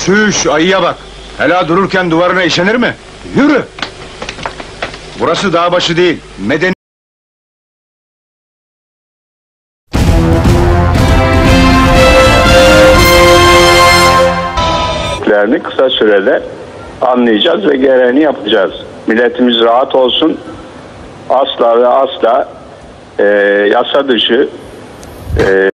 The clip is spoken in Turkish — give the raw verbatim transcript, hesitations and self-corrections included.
Çüş, ayıya bak! Hela dururken duvarına işenir mi? Yürü! Burası dağ başı değil, medeni... Kısa sürede anlayacağız ve gereğini yapacağız. Milletimiz rahat olsun. Asla ve asla e, yasa dışı e,